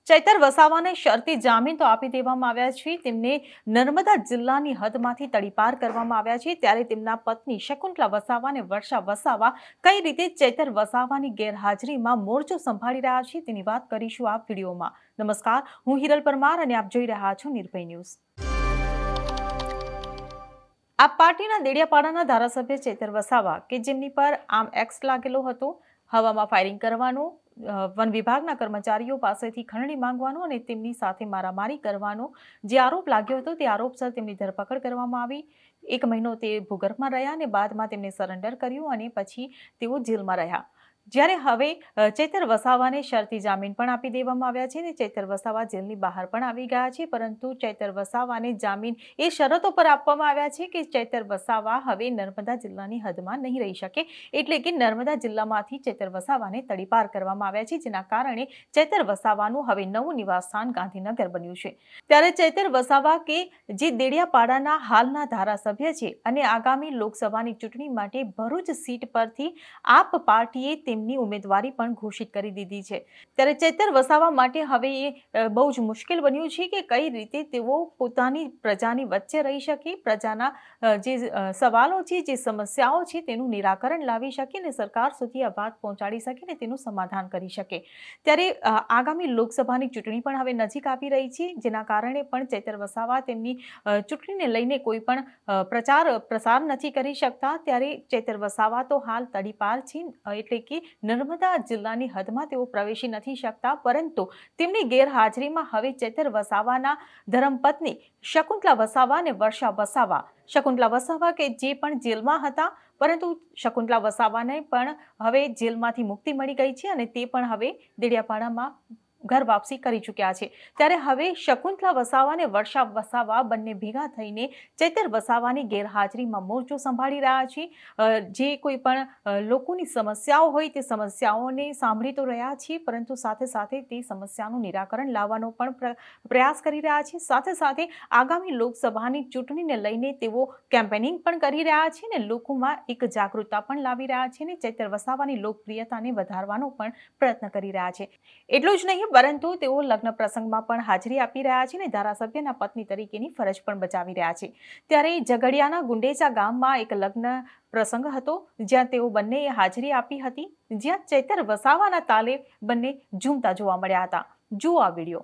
ચૈતર વસાવાને શરતી જામીન તો આપી દેવામાં આવ્યા છે। તેમને નર્મદા જિલ્લાની હદમાંથી તડીપાર કરવામાં આવ્યા છે। ત્યારે તેમના પત્ની શકુંતલા વસાવા અને વર્ષા વસાવા કઈ રીતે ચૈતર વસાવાની ગેરહાજરીમાં મોરચો સંભાળી રહ્યા છે તેની વાત કરીશું આ વિડીયોમાં। નમસ્કાર, હું હિરલ પરમાર અને આપ જોઈ રહ્યા છો નિર્ભય ન્યૂઝ। આ પાર્ટીના દેડિયાપાડાના ધારાસભ્ય ચૈતર વસાવા કે જેમની પર આમ એક્ટ લાગેલો હતો, હવામાં ફાયરિંગ કરવાનો, વન વિભાગના કર્મચારીઓ પાસેથી ખંડણી માંગવાનો અને તેમની સાથે મારામારી કરવાનો જે આરોપ લાગ્યો હતો તે આરોપસર તેમની ધરપકડ કરવામાં આવી। 1 મહિનો તે ભૂગર્ભમાં રહ્યા અને બાદમાં તેમને સરેન્ડર કર્યું અને પછી તેઓ જેલમાં રહ્યા। જ્યારે હવે ચૈતર વસાવાને શરતી જામીન પણ આપી દેવામાં આવ્યા છે અને ચૈતર વસાવા જેલની બહાર પણ આવી ગયા છે, પરંતુ ચૈતર વસાવાને જામીન એ શરતો પર આપવામાં આવ્યા છે કે ચૈતર વસાવા હવે નર્મદા જિલ્લાની હદમાં નહીં રહી શકે, એટલે કે નર્મદા જિલ્લામાંથી ચૈતર વસાવાને તડીપાર કરવામાં આવ્યા છે, જેના કારણે ચૈતર વસાવાનું હવે નવું નિવાસસ્થાન ગાંધીનગર બન્યું છે। ત્યારે ચૈતર વસાવા કે જે દેડિયાપાડાના હાલના ધારાસભ્ય છે અને આગામી લોકસભાની ચૂંટણી માટે ભરૂચ સીટ પરથી આપ પાર્ટીએ ની ઉમેદવારી પણ ઘોષિત કરી દીધી છે। ત્યારે ચૈતર વસાવા માટે હવે એ બહુ જ મુશ્કેલ બન્યું છે કે કઈ રીતે તેઓ પોતાની પ્રજાની વચ્ચે રહી શકે, પ્રજાના જે સવાલો છે, જે સમસ્યાઓ છે તેનું નિરાકરણ લાવી શકે અને સરકાર સુધી આ વાત પહોંચાડી શકે અને તેનું સમાધાન કરી શકે। ત્યારે આગામી લોકસભાની ચૂંટણી પણ હવે નજીક આવી રહી છે, જેના કારણે પણ ચૈતર વસાવા તેમની ચૂંટણીને લઈને કોઈ પણ પ્રસાર નથી કરી શકતા। ત્યારે ચૈતર વસાવા તો હાલ તડીપાર છે, એટલે કે નર્મદા જિલ્લાની હદમાં તેઓ પ્રવેશી નથી શકતા, પરંતુ તેમની ગેરહાજરીમાં હવે ચૈતર વસાવાના ધર્મપત્ની શકુંતલા વસાવા અને વર્ષા વસાવા, શકુંતલા વસાવા કે જે પણ જેલમાં હતા, પરંતુ શકુંતલા વસાવાને પણ હવે જેલમાંથી મુક્તિ મળી ગઈ છે અને તે પણ હવે દેડિયાપાડામાં ઘર વાપસી કરી ચૂક્યા છે। ત્યારે હવે શકુંતલા વસાવા અને વર્ષા વસાવા બંને ભેગા થઈને ચૈતર વસાવાની ગેરહાજરીમાં મોરચો સંભાળી રહ્યા છે। જે કોઈ પણ લોકોની સમસ્યાઓ હોય તે સમસ્યાઓને સાંભળી તો રહ્યા છે, પરંતુ સાથે સાથે તે સમસ્યાનું નિરાકરણ લાવવાનો પણ પ્રયાસ કરી રહ્યા છે। સાથે સાથે આગામી લોકસભાની ચૂંટણીને લઈને તેઓ કેમ્પેનિંગ પણ કરી રહ્યા છે અને લોકોમાં એક જાગૃતતા પણ લાવી રહ્યા છે અને ચૈતર વસાવાની લોકપ્રિયતાને વધારવાનો પણ પ્રયત્ન કરી રહ્યા છે। એટલું જ નહીં, પરંતુ તેઓ લગ્ન પ્રસંગમાં પણ હાજરી આપી રહ્યા છે અને ધારાસભ્યના પત્ની તરીકેની ફરજ પણ બજાવી રહ્યા છે। ત્યારે ઝઘડિયાના ગુંડેચા ગામમાં એક લગ્ન પ્રસંગ હતો, જ્યાં તેઓ બંનેએ હાજરી આપી હતી, જ્યાં ચૈતર વસાવાના તાલે બંને ઝૂમતા જોવા મળ્યા હતા। જુઓ આ વિડીયો।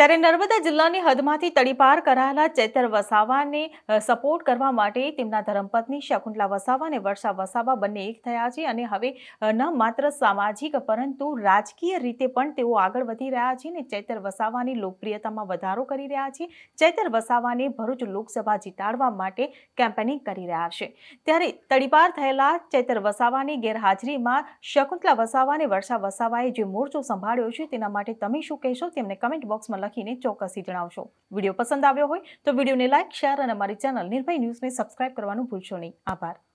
ત્યારે નર્મદા જિલ્લાની હદમાંથી તડીપાર કરાયેલા ચૈતર વસાવાને સપોર્ટ કરવા માટે તેમના ધર્મપત્ની શકુંતલા વસાવા અને વર્ષા વસાવા બંને એક થયા છે અને હવે ન માત્ર સામાજિક પરંતુ રાજકીય રીતે પણ તેઓ આગળ વધી રહ્યા છે અને ચૈતર વસાવાની લોકપ્રિયતામાં વધારો કરી રહ્યા છે. ચૈતર વસાવાને ભરૂચ લોકસભા જીતાડવા માટે કેમ્પેનિંગ કરી રહ્યા છે. ત્યારે તડીપાર થયેલા ચૈતર વસાવાની ગેરહાજરીમાં શકુંતલા વસાવા અને વર્ષા વસાવાએ જે મોરચો સંભાળ્યો છે તેના માટે તમે શું કહેશો તેમને કમેન્ટ બોક્સમાં લખીને ચોક્કસથી જણાવશો. વિડીયો પસંદ આવ્યો હોય તો વિડીયોને લાઇક, શેર અને અમારી ચેનલ નિર્ભય ન્યૂઝને સબસ્ક્રાઇબ કરવાનું ભૂલશો નહીં. આભાર.